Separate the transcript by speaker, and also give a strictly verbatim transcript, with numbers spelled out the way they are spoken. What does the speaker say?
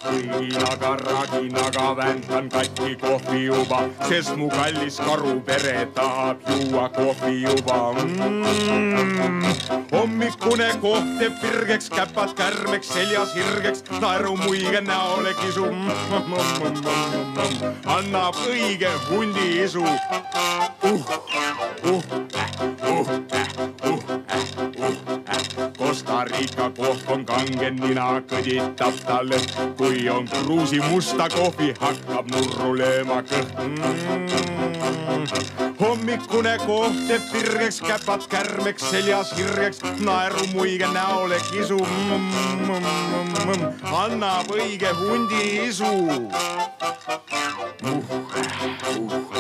Speaker 1: Kõiginaga, raginaga väntan katki kohvi juba, sest mu kallis karupere tahab juua kohvi juba. Mm. Hommikune koht teeb virgeks, käpad kärmeks, seljas hirgeks, naeru muige näole kisu. Annab õige hundi isu. Uh, uh, uh, uh, uh. Costa Rica kohv on kangen nina, kõditab talle. Kui on kruusi musta kohvi, hakkab nurru lööma kõht. Mm. Hommikune koht teeb virgeks, käpad kärmeks, seljas hirgeks, naeru muige näole kisu. Mm. Annab õige hundi isu. Uh, uh.